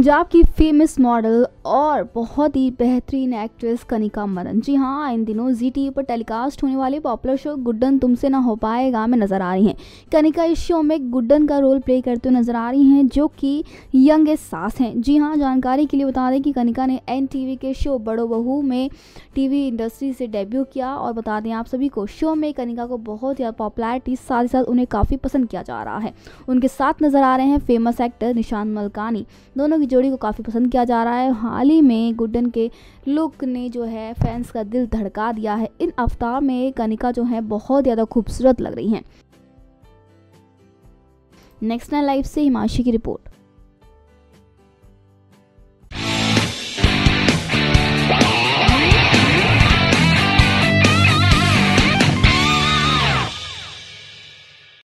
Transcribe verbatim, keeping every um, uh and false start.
पंजाब की famous model और बहुत ही बेहतरीन एक्ट्रेस कनिका मरन, जी हाँ, इन दिनों जी टी वी पर टेलीकास्ट होने वाले पॉपुलर शो गुड्डन तुमसे ना हो पाएगा में नज़र आ रही हैं। कनिका इस शो में गुड्डन का रोल प्ले करते हुए नजर आ रही हैं, जो कि यंगेस्ट सास हैं। जी हाँ, जानकारी के लिए बता दें कि कनिका ने एन टी वी के शो बड़ो बहू में टीवी इंडस्ट्री से डेब्यू किया। और बता दें आप सभी को, शो में कनिका को बहुत ज़्यादा पॉपुलैरिटी, साथ ही साथ उन्हें काफ़ी पसंद किया जा रहा है। उनके साथ नजर आ रहे हैं फेमस एक्टर निशांत मलकानी। दोनों की जोड़ी को काफ़ी पसंद किया जा रहा है। हाल ही में गुड्डन के लुक ने जो है फैंस का दिल धड़का दिया है। इन अवतार में कनिका जो है बहुत ज़्यादा खूबसूरत लग रही हैं। नेक्स्ट नाइन लाइव से हिमांशी की रिपोर्ट।